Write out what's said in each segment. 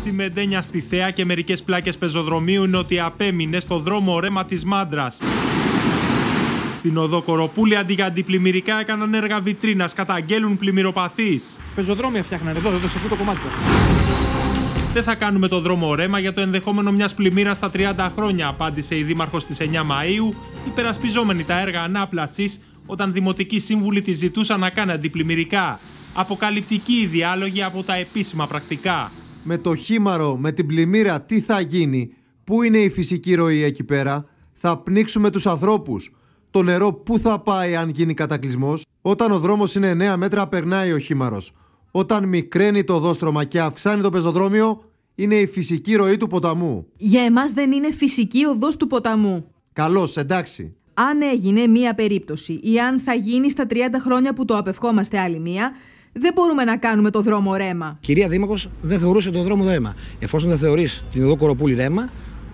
Μεταξύ Μεντένια στη Θέα και μερικές πλάκες πεζοδρομίου είναι ότι απέμεινε στο δρόμο ρέμα της Μάντρας. Στην οδό Κοροπούλη αντί για αντιπλημμυρικά έκαναν έργα βιτρίνας, καταγγέλουν πλημμυροπαθείς. Πεζοδρόμια φτιάχνανε εδώ σε αυτό το κομμάτι. Δεν θα κάνουμε το δρόμο ρέμα για το ενδεχόμενο μιας πλημμύρας στα 30 χρόνια, απάντησε η Δήμαρχος στις 9 Μαΐου, υπερασπιζόμενη τα έργα ανάπλασης, όταν δημοτικοί σύμβουλοι τη ζητούσαν να κάνει αντιπλημμυρικά. Αποκαλυπτική η διάλογη από τα επίσημα πρακτικά. Με το χήμαρο, με την πλημμύρα, τι θα γίνει, πού είναι η φυσική ροή εκεί πέρα, θα πνίξουμε τους ανθρώπους. Το νερό πού θα πάει αν γίνει κατακλυσμός, όταν ο δρόμος είναι 9 μέτρα περνάει ο χήμαρος. Όταν μικραίνει το οδόστρωμα και αυξάνει το πεζοδρόμιο, είναι η φυσική ροή του ποταμού. Για εμάς δεν είναι φυσική οδός του ποταμού. Καλώς, εντάξει. Αν έγινε μία περίπτωση ή αν θα γίνει στα 30 χρόνια που το απευχόμαστε άλλη μία, δεν μπορούμε να κάνουμε το δρόμο ρέμα. Κυρία Δήμαρχος, δεν θεωρούσε το δρόμο ρέμα. Εφόσον δεν θεωρείς την οδό Κοροπούλη ρέμα,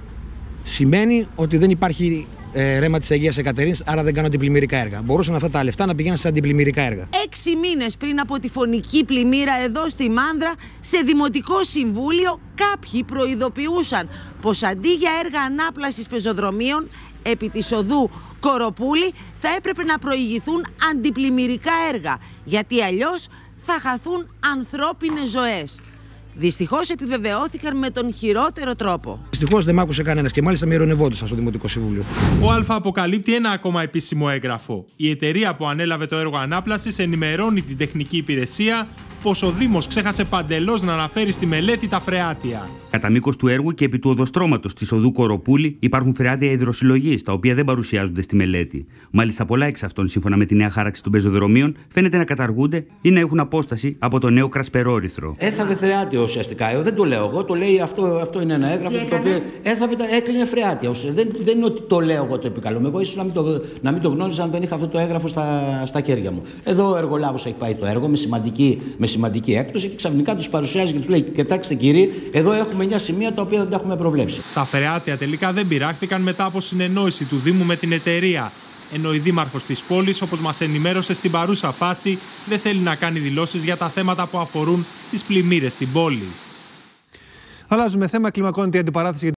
σημαίνει ότι δεν υπάρχει ρέμα της Αγίας Εκατερίνης, άρα δεν κάνω αντιπλημμυρικά έργα. Μπορούσαν αυτά τα λεφτά να πηγαίνουν σε αντιπλημμυρικά έργα. 6 μήνες πριν από τη φωνική πλημμύρα εδώ στη Μάνδρα, σε Δημοτικό Συμβούλιο, κάποιοι προειδοποιούσαν πως αντί για έργα ανάπλασης πεζοδρομίων επί της οδού Κοροπούλη θα έπρεπε να προηγηθούν αντιπλημμυρικά έργα, γιατί αλλιώς θα χαθούν ανθρώπινες ζωές. Δυστυχώς επιβεβαιώθηκαν με τον χειρότερο τρόπο. Δυστυχώς δεν μ' άκουσε κανένας και μάλιστα με ειρωνευόντουσαν στο Δημοτικό Συμβούλιο. Ο Α αποκαλύπτει ένα ακόμα επίσημο έγγραφο. Η εταιρεία που ανέλαβε το έργο ανάπλασης ενημερώνει την τεχνική υπηρεσία πως ο Δήμος ξέχασε παντελώς να αναφέρει στη μελέτη τα φρεάτια. Κατά μήκος του έργου και επί του οδοστρώματος της οδού Κοροπούλη υπάρχουν φρεάτια υδροσυλλογής, τα οποία δεν παρουσιάζονται στη μελέτη. Μάλιστα, πολλά εξ αυτών, σύμφωνα με τη νέα χάραξη των πεζοδρομίων, φαίνεται να καταργούνται ή να έχουν απόσταση από το νέο κρασπερόριθρο. Έθαβε φρεάτια ουσιαστικά. Δεν το λέω εγώ, το λέει αυτό είναι ένα έγγραφο το οποίο έκλεινε φρεάτια. Δεν είναι ότι το λέω εγώ το επικαλούμε. Εγώ ίσως να μην το γνώριζα αν δεν είχα αυτό το έγγραφο στα χέρια μου. Εδώ ο εργολάβος έχει πάει το έργο με σημαντική έκπτωση και ξαφνικά τους παρουσιάζει και τους λέει: κοιτάξτε κύριοι, εδώ έχουμε 9 σημεία τα οποία δεν τα έχουμε προβλέψει. Τα φρεάτια τελικά δεν πειράχθηκαν μετά από συνεννόηση του Δήμου με την εταιρεία. Ενώ η Δήμαρχος της πόλης, όπως μας ενημέρωσε στην παρούσα φάση, δεν θέλει να κάνει δηλώσεις για τα θέματα που αφορούν τις πλημμύρες στην πόλη. Αλλάζουμε θέμα, κλιμακώνεται η αντιπαράθεση.